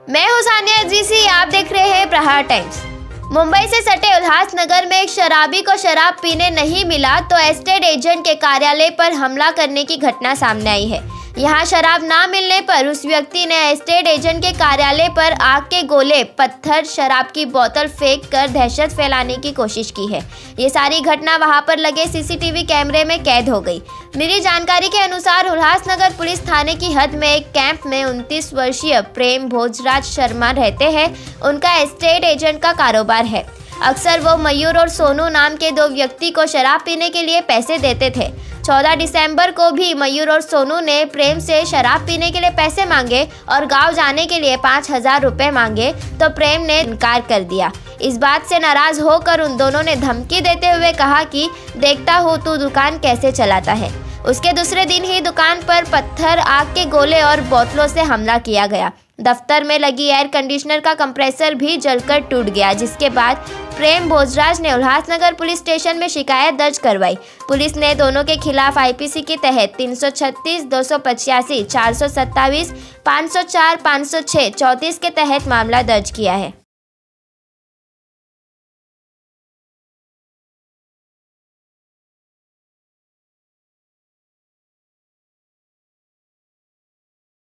मैं हूं सानिया जीसी, आप देख रहे हैं प्रहार टाइम्स। मुंबई से सटे उल्लासनगर में एक शराबी को शराब पीने नहीं मिला तो एस्टेट एजेंट के कार्यालय पर हमला करने की घटना सामने आई है। यहां शराब ना मिलने पर उस व्यक्ति ने एस्टेट एजेंट के कार्यालय पर आग के गोले, पत्थर, शराब की बोतल फेंक कर दहशत फैलाने की कोशिश की है। ये सारी घटना वहां पर लगे सीसीटीवी कैमरे में कैद हो गई। मिली जानकारी के अनुसार उल्लासनगर पुलिस थाने की हद में एक कैंप में 29 वर्षीय प्रेम भोजराज शर्मा रहते हैं। उनका एस्टेट एजेंट का कारोबार है। अक्सर वो मयूर और सोनू नाम के दो व्यक्ति को शराब पीने के लिए पैसे देते थे। 14 दिसंबर को भी मयूर और सोनू ने प्रेम से शराब पीने के लिए पैसे मांगे और गांव जाने के लिए 5000 रुपये मांगे तो प्रेम ने इनकार कर दिया। इस बात से नाराज होकर उन दोनों ने धमकी देते हुए कहा कि देखता हूँ तू दुकान कैसे चलाता है। उसके दूसरे दिन ही दुकान पर पत्थर, आग के गोले और बोतलों से हमला किया गया। दफ्तर में लगी एयर कंडीशनर का कंप्रेसर भी जलकर टूट गया, जिसके बाद प्रेम भोजराज ने उल्लासनगर पुलिस स्टेशन में शिकायत दर्ज करवाई। पुलिस ने दोनों के खिलाफ आईपीसी के तहत 336, 285, 427, 504, 506, 34 के तहत मामला दर्ज किया है।